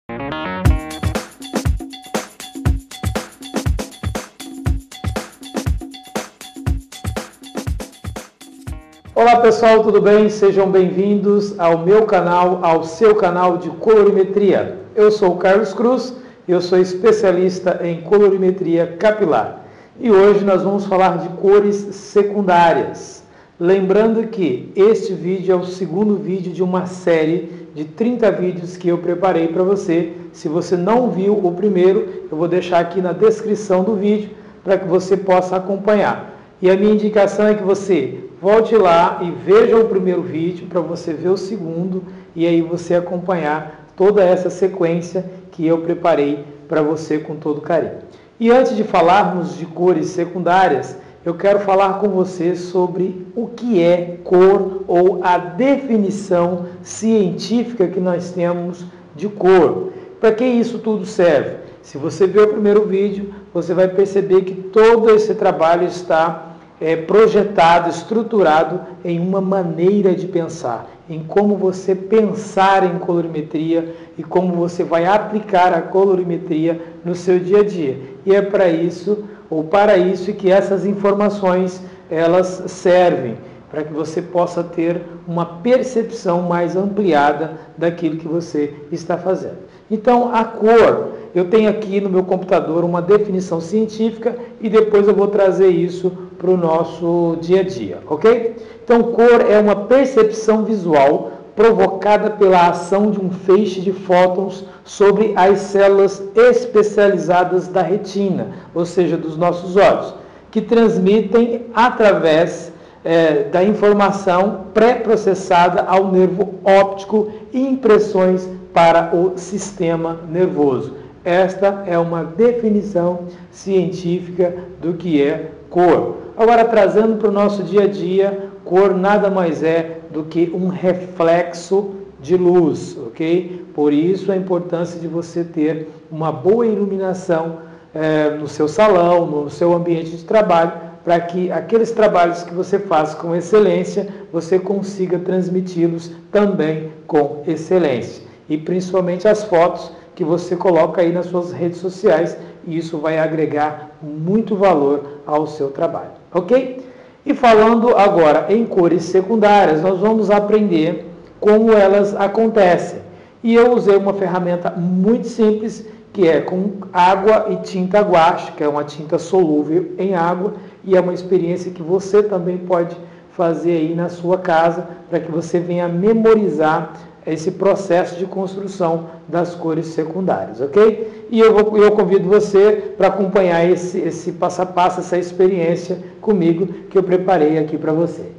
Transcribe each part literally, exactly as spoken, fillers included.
Olá pessoal, tudo bem? Sejam bem-vindos ao meu canal, ao seu canal de colorimetria. Eu sou o Carlos Cruz, eu sou especialista em colorimetria capilar. E hoje nós vamos falar de cores secundárias. Lembrando que este vídeo é o segundo vídeo de uma série de trinta vídeos que eu preparei para você. Se você não viu o primeiro, eu vou deixar aqui na descrição do vídeo para que você possa acompanhar. E a minha indicação é que você volte lá e veja o primeiro vídeo para você ver o segundo e aí você acompanhar toda essa sequência que eu preparei para você com todo carinho. E antes de falarmos de cores secundárias, eu quero falar com você sobre o que é cor ou a definição científica que nós temos de cor. Para que isso tudo serve? Se você ver o primeiro vídeo, você vai perceber que todo esse trabalho está É projetado, estruturado em uma maneira de pensar, em como você pensar em colorimetria e como você vai aplicar a colorimetria no seu dia a dia. E é para isso, ou para isso, que essas informações elas servem, para que você possa ter uma percepção mais ampliada daquilo que você está fazendo. Então, a cor, eu tenho aqui no meu computador uma definição científica e depois eu vou trazer isso para o nosso dia a dia, ok? Então, cor é uma percepção visual provocada pela ação de um feixe de fótons sobre as células especializadas da retina, ou seja, dos nossos olhos, que transmitem através é, da informação pré-processada ao nervo óptico e impressões para o sistema nervoso. Esta é uma definição científica do que é cor. Agora, trazendo para o nosso dia a dia, cor nada mais é do que um reflexo de luz, ok? Por isso a importância de você ter uma boa iluminação é, no seu salão, no seu ambiente de trabalho, para que aqueles trabalhos que você faz com excelência, você consiga transmiti-los também com excelência. E principalmente as fotos que você coloca aí nas suas redes sociais, e isso vai agregar muito valor ao seu trabalho, ok? E falando agora em cores secundárias, nós vamos aprender como elas acontecem. E eu usei uma ferramenta muito simples, que é com água e tinta guache, que é uma tinta solúvel em água, e é uma experiência que você também pode fazer aí na sua casa, para que você venha memorizar esse processo de construção das cores secundárias, ok? E eu, vou, eu convido você para acompanhar esse, esse passo a passo, essa experiência comigo que eu preparei aqui para você.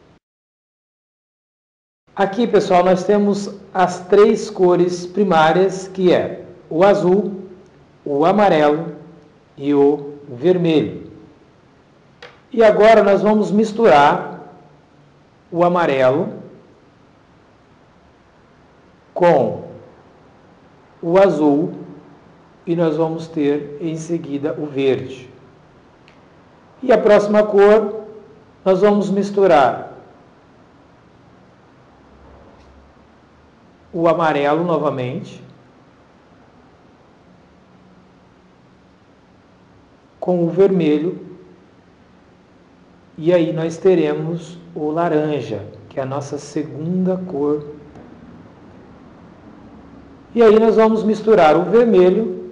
Aqui, pessoal, nós temos as três cores primárias, que é o azul, o amarelo e o vermelho. E agora nós vamos misturar o amarelo com o azul e nós vamos ter em seguida o verde. E a próxima cor, nós vamos misturar o amarelo novamente com o vermelho e aí nós teremos o laranja, que é a nossa segunda cor. E aí nós vamos misturar o vermelho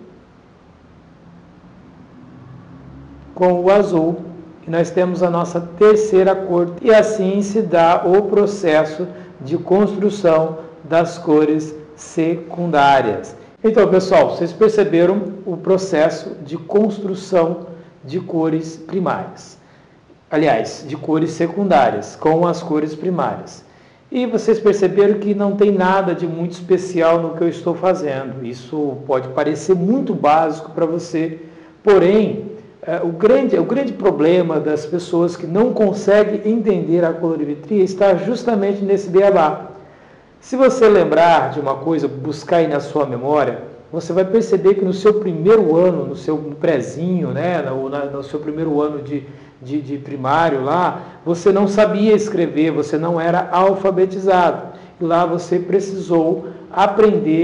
com o azul, e nós temos a nossa terceira cor. E assim se dá o processo de construção das cores secundárias. Então, pessoal, vocês perceberam o processo de construção de cores primárias. Aliás, de cores secundárias, com as cores primárias. E vocês perceberam que não tem nada de muito especial no que eu estou fazendo. Isso pode parecer muito básico para você, porém, é, o, grande, o grande problema das pessoas que não conseguem entender a colorimetria está justamente nesse beabá. Se você lembrar de uma coisa, buscar aí na sua memória, você vai perceber que no seu primeiro ano, no seu prézinho, né, no, na, no seu primeiro ano de, de, de primário lá, você não sabia escrever, você não era alfabetizado. E lá você precisou aprender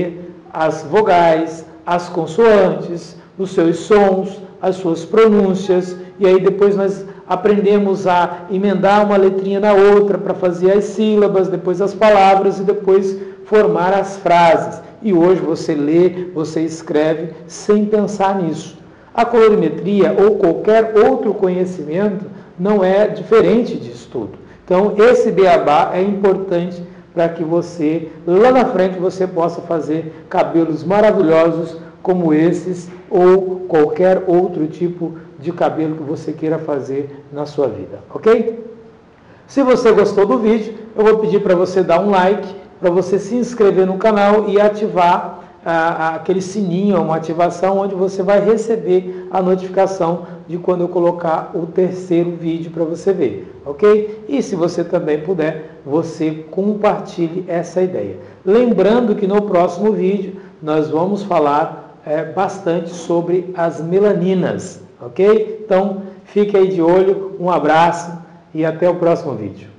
as vogais, as consoantes, os seus sons, as suas pronúncias, e aí depois nós aprendemos a emendar uma letrinha na outra para fazer as sílabas, depois as palavras e depois formar as frases. E hoje você lê, você escreve sem pensar nisso. A colorimetria ou qualquer outro conhecimento não é diferente disso tudo. Então, esse beabá é importante para que você, lá na frente, você possa fazer cabelos maravilhosos como esses ou qualquer outro tipo de cabelo que você queira fazer na sua vida, ok? Se você gostou do vídeo, eu vou pedir para você dar um like, para você se inscrever no canal e ativar ah, aquele sininho, uma ativação onde você vai receber a notificação de quando eu colocar o terceiro vídeo para você ver, ok? E se você também puder, você compartilhe essa ideia. Lembrando que no próximo vídeo nós vamos falar é, bastante sobre as melaninas, ok? Então, fique aí de olho, um abraço e até o próximo vídeo.